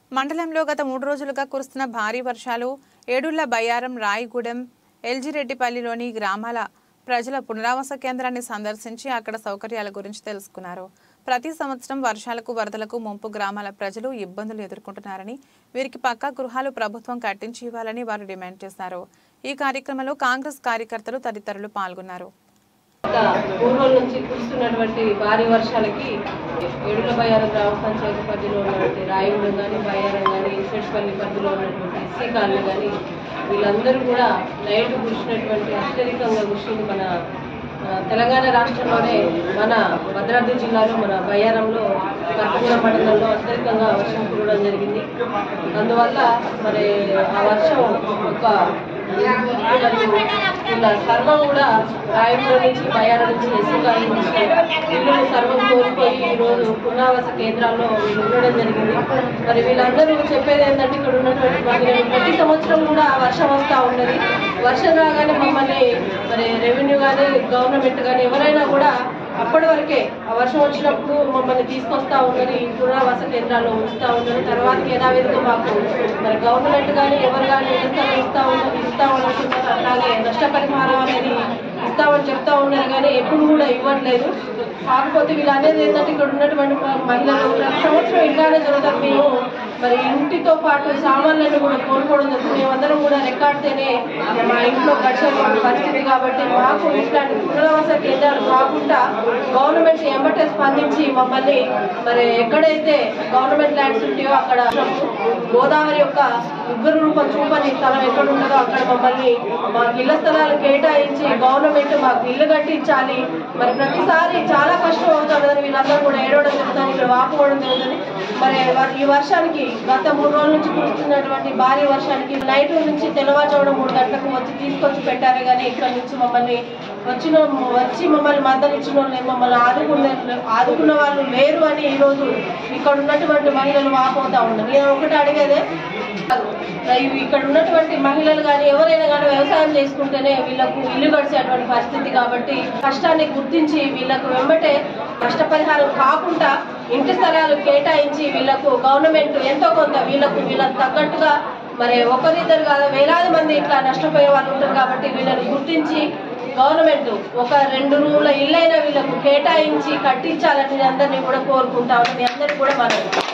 మండలంలో గత 3 రోజులుగా కురుస్తున్న భారీ వర్షాలు ఏడుళ్ల బయ్యారం రాయిగూడెం ఎల్జిరెడ్డిపల్లిలోని గ్రామాల ప్రజల పునరావాస కేంద్రాన్ని సందర్శించి అక్కడ సౌకర్యాల గురించి తెలుసుకున్నారు. ప్రతి సంవత్సరం వర్షాలకు వరదలకు ముంపు గ్రామాల ప్రజలు ఇబ్బందులు ఎదుర్కొంటున్నారని వీరికి పక్కా గృహాలు ప్రభుత్వం కట్టించి ఇవ్వాలని వారు డిమాండ్ చేశారు. ఈ కార్యక్రమంలో కాంగ్రెస్ కార్యకర్తలు తదితరులు పాల్గొన్నారు. పూర్వం నుంచి కురుస్తున్నటువంటి భారీ వర్షాలకి ఏడుల బయ్యారం గ్రామ పంచాయతీ పరిధిలో ఉన్నటువంటి రాయగూడెం కానీ బయ్యారం కానీ ఇసెట్పల్లి పరిధిలో ఉన్నటువంటి ఎస్సీ కాలనీ కానీ వీళ్ళందరూ కూడా నైట్ కురిసినటువంటి అత్యధికంగా కురిసింది మన తెలంగాణ రాష్ట్రంలోనే మన భద్రాద్రి జిల్లాలో మన బయ్యారంలో కర్పూర మండలంలో అత్యధికంగా వర్షం కురవడం జరిగింది. అందువల్ల మరి ఆ వర్షం ఒక ఇలా సర్వం కూడా రాయగూడెం నుంచి బయ్యారం నుంచి ఎస్సీ కాలనీ నుంచి ఇల్లు సర్వం కోల్పోయి ఈరోజు పునరావాస కేంద్రాల్లో వీళ్ళు ఉండడం జరిగింది. మరి వీళ్ళందరూ చెప్పేది ఏంటంటే ఇక్కడ ఉన్నటువంటి మహిళలు ప్రతి సంవత్సరం కూడా వర్షం వస్తూ ఉన్నది. వర్షం రాగానే మమ్మల్ని మరి రెవెన్యూ కానీ గవర్నమెంట్ కానీ ఎవరైనా కూడా అప్పటి వరకే ఆ వర్షం వచ్చినప్పుడు మమ్మల్ని తీసుకొస్తా ఉన్నది పునరావాస కేంద్రాల్లో ఉంచుతా ఉన్నారు. తర్వాత యథావిధిగా మాకు మరి గవర్నమెంట్ కానీ ఎవరు కానీ ఇస్తామనుకుంటారు. అలాగే నష్టపరిహారం అనేది ఇస్తామని చెప్తా ఉన్నారు కానీ ఎప్పుడు కూడా ఇవ్వట్లేదు. కాకపోతే వీళ్ళు అనేది ఏంటంటే ఇక్కడ ఉన్నటువంటి మహిళలు ప్రతి సంవత్సరం ఇలానే జరుగుతారు. మేము మరి ఇంటితో పాటు సామాన్లను కూడా కోల్పోవడం జరుగుతుంది. మేమందరం కూడా రెక్కాడితేనే మా ఇంట్లో గడిచే పరిస్థితి కాబట్టి మాకు ఇట్లాంటి పునరావాస కేంద్రాలు కాకుండా గవర్నమెంట్ ఎంబటే స్పందించి మమ్మల్ని మరి ఎక్కడైతే గవర్నమెంట్ ల్యాండ్స్ ఉంటాయో అక్కడ గోదావరి యొక్క ఉగ్ర రూపం చూపని స్థలం ఎక్కడ ఉంటుందో అక్కడ మమ్మల్ని మాకు ఇళ్ల స్థలాలు కేటాయించి గవర్నమెంట్ మాకు ఇల్లు కట్టించాలి. మరి ప్రతిసారి చాలా కష్టం అవుతుందని వీళ్ళందరూ కూడా ఏడవడం జరుగుతుంది, ఇక్కడ వాపుకోవడం జరుగుతుంది. మరి ఈ వర్షానికి గత 3 రోజుల నుంచి కురుస్తున్నటువంటి భారీ వర్షానికి నైట్ నుంచి తెల్లవారుజామున 3 గంటలకు తీసుకొచ్చి పెట్టారు. కానీ ఇక్కడ నుంచి మమ్మల్ని వచ్చి మమ్మల్ని మద్దతు ఇచ్చిన వాళ్ళు మమ్మల్ని ఆదుకున్న వాళ్ళు లేరు అని ఈరోజు ఇక్కడ ఉన్నటువంటి మహిళలు వాపోతా ఉన్నారు. నేను ఒకటి అడిగేదే, ఇక్కడ ఉన్నటువంటి మహిళలు కానీ ఎవరైనా కానీ వ్యవసాయం చేసుకుంటేనే వీళ్ళకు ఇల్లు గడిచేటువంటి పరిస్థితి కాబట్టి కష్టాన్ని గుర్తించి వీళ్ళకు వెంబటే నష్టపరిహారం కాకుండా ఇంటి స్థలాలు కేటాయించి వీళ్ళకు గవర్నమెంట్ ఎంతో కొంత వీళ్ళకు తగ్గట్టుగా మరి ఒకరిద్దరు కాదు వేలాది మంది ఇట్లా నష్టపోయే వాళ్ళు ఉంటారు కాబట్టి వీళ్ళని గుర్తించి గవర్నమెంట్ ఒక 2 రూమ్ల ఇల్లైనా వీళ్ళకు కేటాయించి కట్టించాలని అందరినీ కూడా కోరుకుంటామని అందరికీ కూడా మనం